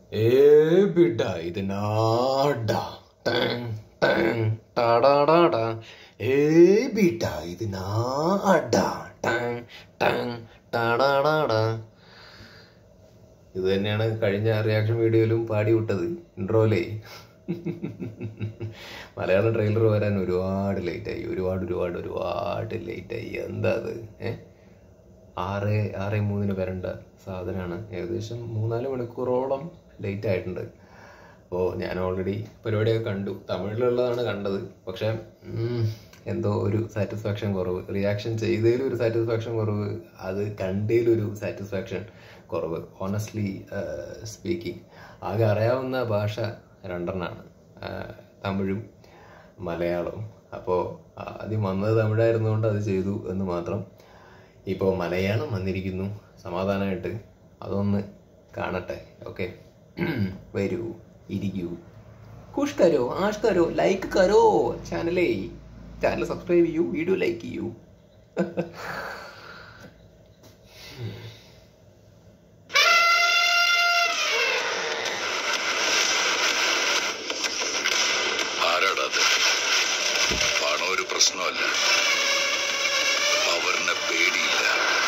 ഏ ബിഡ ഇത് നാടാ ടങ് ടങ് ടാടാടാടാ. ഏ ബിഡ ഇത് നാടാ ടങ് ടങ് ടാടാടാടാ. ഇത് തന്നെയാണ് കഴിഞ്ഞ റിയാക്ഷൻ വീഡിയോയിലും പാടി വിട്ടത് ഇൻട്രോയിലേ. മലയാള ട്രെയിലർ വരാൻ ഒരുപാട് ലേറ്റായി, ഒരുപാട് ലേറ്റായി. എന്താ അത് 6:03 വരേണ്ട സാധനമാണ്. ഏകദേശം 3-4 മണിക്കൂറോളം ലേറ്റ് ആയിട്ടുണ്ട്. അപ്പോൾ ഞാൻ ഓൾറെഡി പരിപാടിയൊക്കെ കണ്ടു, തമിഴിലുള്ളതാണ് കണ്ടത്. പക്ഷെ എന്തോ ഒരു സാറ്റിസ്ഫാക്ഷൻ കുറവ്, റിയാക്ഷൻ ചെയ്തതിലും ഒരു സാറ്റിസ്ഫാക്ഷൻ കുറവ്, അത് കണ്ടതിലൊരു സാറ്റിസ്ഫാക്ഷൻ കുറവ്. ഓണസ്റ്റ്ലി സ്പീക്കിംഗ്, ആകെ അറിയാവുന്ന ഭാഷ 2 തമിഴും മലയാളവും. അപ്പോൾ ആദ്യം വന്നത് തമിഴായിരുന്നുകൊണ്ട് അത് ചെയ്തു എന്ന് മാത്രം. ഇപ്പോൾ മലയാളം വന്നിരിക്കുന്നു, സമാധാനമായിട്ട് അതൊന്ന് കാണട്ടെ. ഓക്കെ, വരൂ, ഇരിക്കൂ, ഖുഷ് കരോ, ആഷ് കരോ, ലൈക്ക് കരോ, ചാനൽ സബ്സ്ക്രൈബ് ചെയ്യൂ, വീഡിയോ ലൈക്ക് ചെയ്യൂ. പണം ഒരു പ്രശ്നമല്ല, അവരുടെ പേടിയില്ല,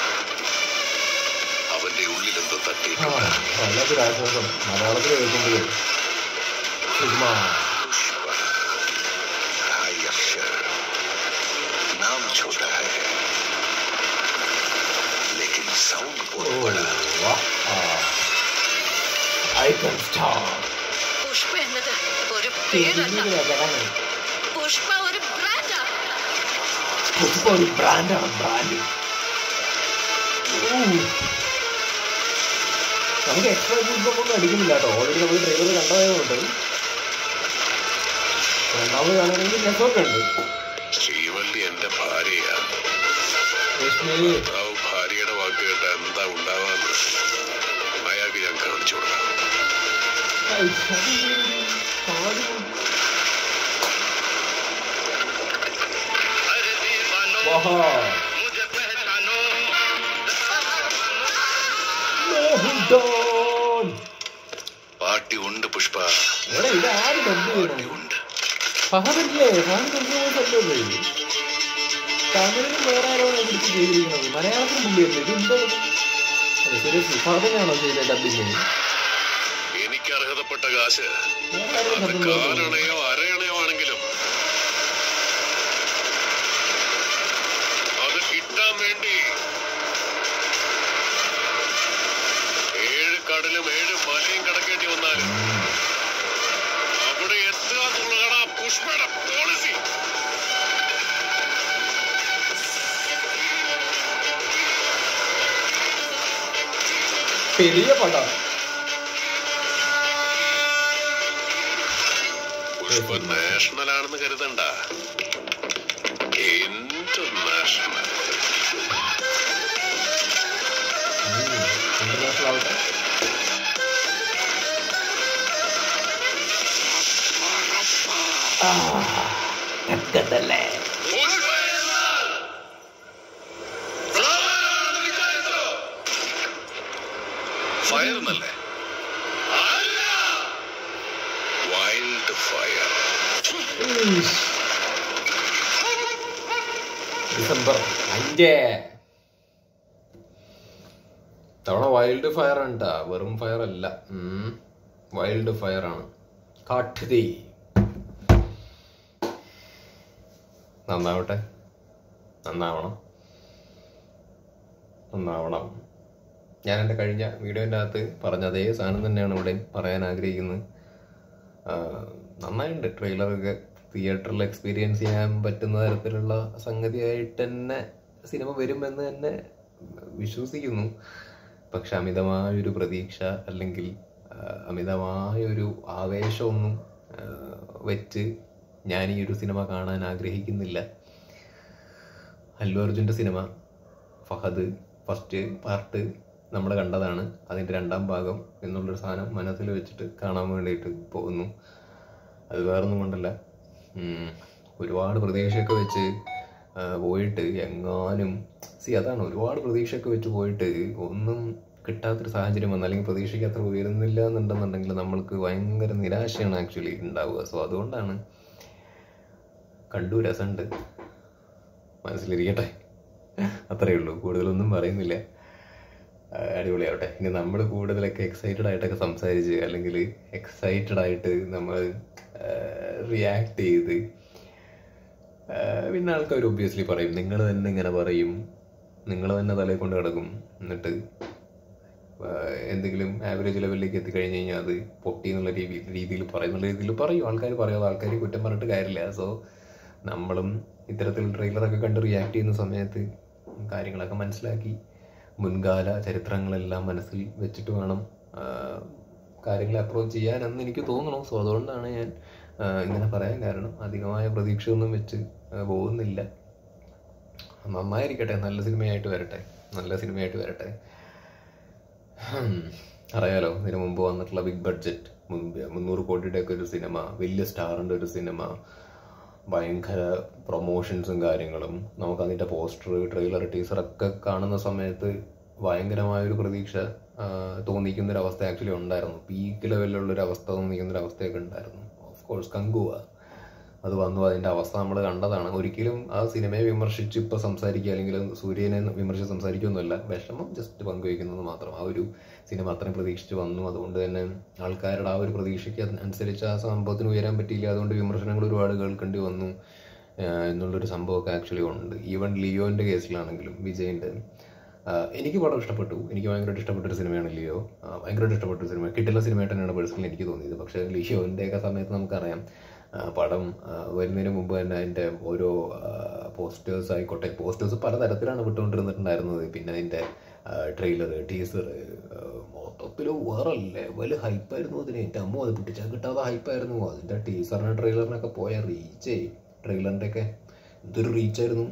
അവന്റെ ഉള്ളിലെന്തോ തട്ടിയിട്ടുണ്ട്. മലയാളത്തിൽ കേൾക്കുമ്പോഴേ नाम छोटा है लेकिन साउंड बहुत बड़ा. പുഷ്പ എന്നത് ഒരു പേരല്ല, പുഷ്പ ഒരു ബ്രാൻഡാണ്. പുഷ്പ ഒരു ബ്രാൻഡാണ്, ബ്രാൻഡ്. നമുക്ക് എക്സ്ട്രാ ഒന്നും അടിക്കുന്നില്ല കേട്ടോ. ഓൾറെഡി നമ്മൾ ട്രെയിലർ കണ്ടതായതുകൊണ്ട് രണ്ടാമത് കാണുകയാണെങ്കിൽ രസമൊക്കെ ഉണ്ട്. ശ്രീവല്ലി എന്റെ ഭാര്യയാണ്. ഭാര്യയുടെ വാക്ക് കേട്ട എന്താ ഉണ്ടാവാന്ന് അയാൾക്ക് ഞാൻ കാണിച്ചു കൊടുക്കാം. പാട്ടി ഉണ്ട് പുഷ്പ, പാട്ടി ഉണ്ട്. ഫഹദല്ലേ, തമിഴിലും വേറെ ആരോടെ പിടിച്ച് ചെയ്തിരിക്കുന്നത്, മലയാളത്തിൽ പുള്ളിയല്ലേ ഇത്? എന്താ സീരിയസ്ലി ഫഹദനാണോ ചെയ്ത ഡബിങ്? എനിക്ക് അർഹതപ്പെട്ട കാശ് കാലണയോ അരയണയോ ആണെങ്കിലും അത് കിട്ടാൻ വേണ്ടി 7 കടലും 7 മലയും കടക്കേണ്ടി വന്നാലും അവിടെ എത്തുക എന്നുള്ളതാണ് പുഷ്പയുടെ പോളിസി. പെരിയ പടം. പുഷ്പ നാഷണൽ ആണെന്ന് കരുതണ്ട, ഇന്റർനാഷണൽ. ഇന്റർനാഷണൽ ആവട്ടെ. ല്ലേ ഫയർ എന്നല്ലേ? Wild fire. ഡിസംബർ 5 തവണ വൈൽഡ് ഫയർ ആണ് ട്ടാ, വെറും ഫയർ അല്ല, വൈൽഡ് ഫയർ ആണ്. കാട്ടുതീ. നന്നാവട്ടെ, നന്നാവണം. ഞാൻ എൻ്റെ കഴിഞ്ഞ വീഡിയോൻ്റെ അകത്ത് പറഞ്ഞ അതേ സാധനം തന്നെയാണ് ഇവിടെ പറയാൻ ആഗ്രഹിക്കുന്നത്. നന്നായിട്ടുണ്ട് ട്രെയിലറൊക്കെ. തിയേറ്ററിൽ എക്സ്പീരിയൻസ് ചെയ്യാൻ പറ്റുന്ന തരത്തിലുള്ള സംഗതിയായിട്ട് തന്നെ സിനിമ വരുമെന്ന് തന്നെ വിശ്വസിക്കുന്നു. പക്ഷെ അമിതമായൊരു പ്രതീക്ഷ അല്ലെങ്കിൽ അമിതമായൊരു ആവേശമൊന്നും വെച്ച് ഞാൻ ഈ ഒരു സിനിമ കാണാൻ ആഗ്രഹിക്കുന്നില്ല. അല്ലു അർജുൻ്റെ സിനിമ ഫഹദ് ഫസ്റ്റ് പാർട്ട് നമ്മൾ കണ്ടതാണ്. അതിൻ്റെ 2ാം ഭാഗം എന്നുള്ളൊരു സാധനം മനസ്സിൽ വെച്ചിട്ട് കാണാൻ വേണ്ടിയിട്ട് പോകുന്നു. അത് വേറൊന്നും കൊണ്ടല്ല, ഒരുപാട് പ്രതീക്ഷയൊക്കെ വെച്ച് പോയിട്ട് എങ്ങാനും അതാണ്, ഒരുപാട് പ്രതീക്ഷയൊക്കെ വെച്ച് പോയിട്ട് ഒന്നും കിട്ടാത്തൊരു സാഹചര്യം വന്നു, അല്ലെങ്കിൽ പ്രതീക്ഷയ്ക്ക് അത്ര ഉയരുന്നില്ല എന്നുണ്ടെന്നുണ്ടെങ്കിൽ നമ്മൾക്ക് ഭയങ്കര നിരാശയാണ് ആക്ച്വലി ഉണ്ടാവുക. സോ അതുകൊണ്ടാണ് കണ്ടു, രസമുണ്ട്, മനസ്സിലിരിക്കട്ടെ, അത്രയേ ഉള്ളൂ, കൂടുതലൊന്നും പറയുന്നില്ല. അടിപൊളിയാവട്ടെ. ഇനി നമ്മൾ കൂടുതലൊക്കെ എക്സൈറ്റഡ് ആയിട്ടൊക്കെ സംസാരിച്ച്, അല്ലെങ്കിൽ എക്സൈറ്റഡ് ആയിട്ട് നമ്മൾ റിയാക്ട് ചെയ്ത്, പിന്നെ ആൾക്കാർ ഒബ്വിയസ്ലി പറയും, നിങ്ങൾ തന്നെ ഇങ്ങനെ പറയും, നിങ്ങൾ തന്നെ തലയിൽ കൊണ്ട് കിടക്കും, എന്നിട്ട് എന്തെങ്കിലും ആവറേജ് ലെവലിലേക്ക് എത്തിക്കഴിഞ്ഞ് കഴിഞ്ഞാൽ അത് പൊട്ടി എന്നുള്ള രീതിയിൽ പറയും. ആൾക്കാർ പറയാതെ ആൾക്കാർ കുറ്റം പറഞ്ഞിട്ട് കാര്യമില്ല. സോ നമ്മളും ഇത്തരത്തിൽ ട്രെയിലറൊക്കെ കണ്ട് റിയാക്ട് ചെയ്യുന്ന സമയത്ത് കാര്യങ്ങളൊക്കെ മനസ്സിലാക്കി മുൻകാല ചരിത്രങ്ങളെല്ലാം മനസ്സിൽ വെച്ചിട്ട് വേണം കാര്യങ്ങളെ അപ്രോച്ച് ചെയ്യാനെന്ന് എനിക്ക് തോന്നണം. സോ അതുകൊണ്ടാണ് ഞാൻ ഇങ്ങനെ പറയാൻ കാരണം. അധികമായ പ്രതീക്ഷയൊന്നും വെച്ച് പോകുന്നില്ല. നന്നായിരിക്കട്ടെ, നല്ല സിനിമയായിട്ട് വരട്ടെ. അറിയാലോ, ഇതിനു മുമ്പ് വന്നിട്ടുള്ള ബിഗ് ബഡ്ജറ്റ് 300 കോടിയുടെ ഒക്കെ ഒരു സിനിമ, വലിയ സ്റ്റാറിൻ്റെ ഒരു സിനിമ, ഭയങ്കര പ്രൊമോഷൻസും കാര്യങ്ങളും, നമുക്ക് അതിൻ്റെ പോസ്റ്റർ, ട്രെയിലർ, ടീസറൊക്കെ കാണുന്ന സമയത്ത് ഭയങ്കരമായൊരു പ്രതീക്ഷ തോന്നിക്കുന്നൊരവസ്ഥ ആക്ച്വലി ഉണ്ടായിരുന്നു. പീക്ക് ലെവലിലുള്ളൊരു അവസ്ഥ തോന്നിക്കുന്നൊരവസ്ഥയൊക്കെ ഉണ്ടായിരുന്നു. ഓഫ് കോഴ്സ് കങ്കുവ അത് വന്നു, അതിൻ്റെ അവസ്ഥ നമ്മൾ കണ്ടതാണ്. ഒരിക്കലും ആ സിനിമയെ വിമർശിച്ച് ഇപ്പോൾ സംസാരിക്കുക, അല്ലെങ്കിൽ സൂര്യനെ വിമർശിച്ച് സംസാരിക്കുകയൊന്നുമല്ല, വിഷമം ജസ്റ്റ് പങ്കുവയ്ക്കുന്നത് മാത്രം. ആ ഒരു സിനിമ അത്രയും പ്രതീക്ഷിച്ച് വന്നു, അതുകൊണ്ട് തന്നെ ആൾക്കാരുടെ ആ ഒരു പ്രതീക്ഷയ്ക്ക് അനുസരിച്ച് ആ സംഭവത്തിന് ഉയരാൻ പറ്റിയില്ല, അതുകൊണ്ട് വിമർശനങ്ങൾ ഒരുപാട് കേൾക്കേണ്ടി വന്നു എന്നുള്ളൊരു സംഭവമൊക്കെ ആക്ച്വലി ഉണ്ട്. ഈവൻ ലിയോൻ്റെ കേസിലാണെങ്കിലും, വിജയിൻ്റെ, എനിക്ക് പടം ഇഷ്ടപ്പെട്ടു. എനിക്ക് ഭയങ്കരമായിട്ട് ഇഷ്ടപ്പെട്ടൊരു സിനിമയാണ് ലിയോ. ഭയങ്കരമായിട്ട് ഇഷ്ടപ്പെട്ടൊരു സിനിമ, കിട്ടുന്ന സിനിമയായിട്ട് തന്നെയാണ് പേഴ്സണലി എനിക്ക് തോന്നിയത്. പക്ഷേ ലിയോൻ്റെയൊക്കെ സമയത്ത് നമുക്കറിയാം, പടം വരുന്നതിന് മുമ്പ് തന്നെ അതിൻ്റെ ഓരോ പോസ്റ്റേഴ്സ് ആയിക്കോട്ടെ, പോസ്റ്റേഴ്സ് പലതരത്തിലാണ് വിട്ടുകൊണ്ടിരുന്നിട്ടുണ്ടായിരുന്നത്. പിന്നെ അതിൻ്റെ ട്രെയിലർ, ടീസർ, മൊത്തത്തിൽ വേറെ ലെവൽ ഹൈപ്പായിരുന്നു അതിന്. എൻ്റെ അമ്മ അത് പിടിച്ചാൽ കിട്ടാതെ ഹൈപ്പായിരുന്നു. അതിൻ്റെ ടീസറിന് ട്രെയിലറിനൊക്കെ പോയ റീച്ചേ, ട്രെയിലറിൻ്റെയൊക്കെ എന്തൊരു റീച്ചായിരുന്നു.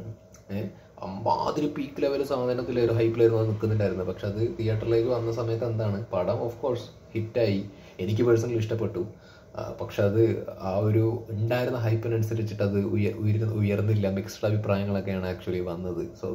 അമ്മാതിരി പീക്ക് ലെവൽ സാധനത്തിൽ ഒരു ഹൈപ്പിലായിരുന്നു അത് നിൽക്കുന്നുണ്ടായിരുന്നത്. പക്ഷെ അത് തിയേറ്ററിലേക്ക് വന്ന സമയത്ത് എന്താണ്, പടം ഓഫ് കോഴ്സ് ഹിറ്റായി, എനിക്ക് പേഴ്സണലി ഇഷ്ടപ്പെട്ടു. പക്ഷെ അത് ആ ഒരു ഉണ്ടായിരുന്ന ഹൈപ്പിനനുസരിച്ചിട്ട് അത് ഉയർന്നില്ല. മിക്സ്ഡ് അഭിപ്രായങ്ങളൊക്കെയാണ് ആക്ച്വലി വന്നത്. സോ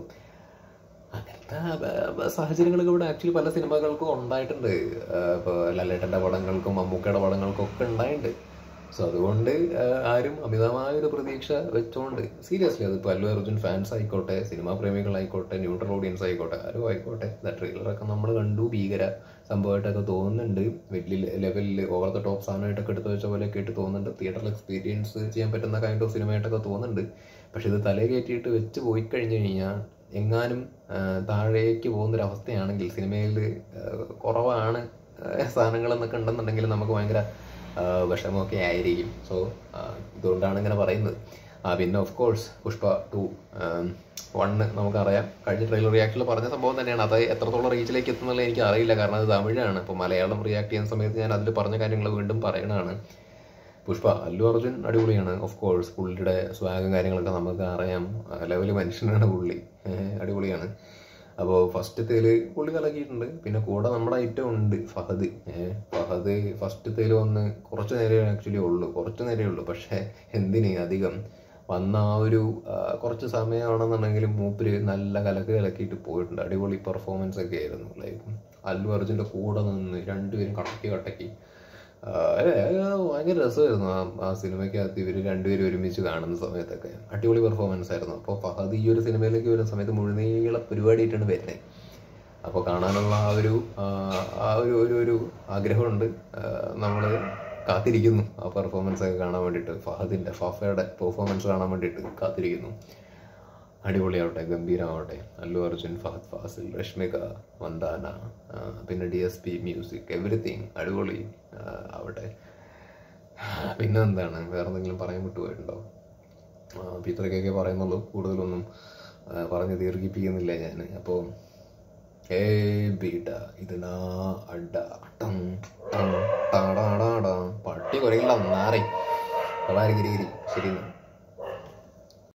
അങ്ങനത്തെ സാഹചര്യങ്ങളൊക്കെ ഇവിടെ ആക്ച്വലി പല സിനിമകൾക്കും ഉണ്ടായിട്ടുണ്ട്. ഇപ്പോൾ ലാലേട്ടൻ്റെ പടങ്ങൾക്കും മമ്മൂക്കയുടെ പടങ്ങൾക്കും ഒക്കെ ഉണ്ടായിട്ടുണ്ട്. സോ അതുകൊണ്ട് ആരും അമിതമായൊരു പ്രതീക്ഷ വെച്ചുകൊണ്ട്, സീരിയസ്ലി അതിപ്പോൾ അല്ലു അർജുൻ ഫാൻസ് ആയിക്കോട്ടെ, സിനിമാ പ്രേമികളായിക്കോട്ടെ, ന്യൂട്രൽ ഓഡിയൻസ് ആയിക്കോട്ടെ, ആരും ആയിക്കോട്ടെ, ട്രെയിലറൊക്കെ നമ്മൾ കണ്ടു, ഭീകര സംഭവമായിട്ടൊക്കെ തോന്നുന്നുണ്ട്. വലിയ ലെവലിൽ ഓവർ ദ ടോപ്പ് സാധനമായിട്ടൊക്കെ എടുത്തു വെച്ച പോലെയൊക്കെ ആയിട്ട് തോന്നുന്നുണ്ട്. തിയേറ്ററിൽ എക്സ്പീരിയൻസ് ചെയ്യാൻ പറ്റുന്ന കൈൻഡ് ഓഫ് സിനിമയായിട്ടൊക്കെ തോന്നുന്നുണ്ട്. പക്ഷെ ഇത് തലേ കയറ്റിയിട്ട് വെച്ച് പോയി കഴിഞ്ഞ് കഴിഞ്ഞാൽ എങ്ങാനും താഴേക്ക് പോകുന്നൊരവസ്ഥയാണെങ്കിൽ, സിനിമയിൽ കുറവാണ് സാധനങ്ങളെന്നൊക്കെ ഉണ്ടെന്നുണ്ടെങ്കിൽ നമുക്ക് ഭയങ്കര വിഷമമൊക്കെ ആയിരിക്കും. സോ ഇതുകൊണ്ടാണ് ഇങ്ങനെ പറയുന്നത്. പിന്നെ ഓഫ് കോഴ്സ് പുഷ്പ 2 1 നമുക്കറിയാം, കഴിഞ്ഞ ട്രെയിലർ റിയാക്ഷനിൽ പറഞ്ഞ സംഭവം തന്നെയാണ്. അത് എത്രത്തോളം റീച്ചിലേക്ക് എത്തുന്നുള്ളത് എനിക്ക് അറിയില്ല, കാരണം അത് തമിഴാണ്. ഇപ്പോൾ മലയാളം റിയാക്ട് ചെയ്യുന്ന സമയത്ത് ഞാൻ അതിൽ പറഞ്ഞ കാര്യങ്ങൾ വീണ്ടും പറയണതാണ്. പുഷ്പ, അല്ലു അർജുൻ അടിപൊളിയാണ്. ഓഫ് കോഴ്സ് പുള്ളിയുടെ സ്വാഗും കാര്യങ്ങളൊക്കെ നമുക്ക് അറിയാം, ലെവല് മനുഷ്യനാണ് പുള്ളി, അടിപൊളിയാണ്. അപ്പോൾ ഫസ്റ്റത്തേൽ പുള്ളി കലക്കിയിട്ടുണ്ട്. പിന്നെ കൂടെ നമ്മുടെ ഐറ്റം ഉണ്ട്, ഫഹദ്. ഫസ്റ്റത്തേൽ വന്ന് കുറച്ച് നേരമേ ഉള്ളൂ. പക്ഷേ എന്തിന് അധികം വന്ന ആ ഒരു കുറച്ച് സമയമാണെന്നുണ്ടെങ്കിലും മൂപ്പര് നല്ല കലക്കിയിട്ട് പോയിട്ടുണ്ട്. അടിപൊളി പെർഫോമൻസ് ഒക്കെ ആയിരുന്നു. ലൈക്ക് അല്ലു അർജുൻ്റെ കൂടെ നിന്ന് രണ്ടുപേരും കട്ടക്കി ഭയങ്കര രസമായിരുന്നു ആ സിനിമയ്ക്കകത്ത് ഇവർ രണ്ടുപേരും ഒരുമിച്ച് കാണുന്ന സമയത്തൊക്കെ. അടിപൊളി പെർഫോമൻസ് ആയിരുന്നു. അപ്പോൾ ഫഹദ് ഈ ഒരു സിനിമയിലേക്ക് വരുന്ന സമയത്ത് മുഴുനീള പരിപാടിയായിട്ടാണ് വരുന്നത്. അപ്പോൾ കാണാനുള്ള ഒരു ആഗ്രഹമുണ്ട്. നമ്മൾ കാത്തിരിക്കുന്നു ആ പെർഫോമൻസ് ഒക്കെ കാണാൻ വേണ്ടിയിട്ട്. ഫഫയുടെ പെർഫോമൻസ് കാണാൻ വേണ്ടിയിട്ട് കാത്തിരിക്കുന്നു. അടിപൊളിയാവട്ടെ, ഗംഭീരമാവട്ടെ. അല്ലു അർജുൻ, ഫഹദ് ഫാസിൽ, രശ്മിക മന്ദാന, പിന്നെ DSP മ്യൂസിക്, എവറിത്തിങ് അടിപൊളി ആവട്ടെ. പിന്നെ എന്താണ്, വേറെ എന്തെങ്കിലും പറയാൻ വിട്ടുപോയിട്ടുണ്ടോ? അപ്പോൾ ഇത്രയൊക്കെ പറയുന്നുള്ളൂ, കൂടുതലൊന്നും പറഞ്ഞ് ദീർഘിപ്പിക്കുന്നില്ല ഞാൻ. അപ്പോൾ ബീട്ട ഇതിനാ അഡ പട്ടി കുറയില്ല നാറി. ശരി.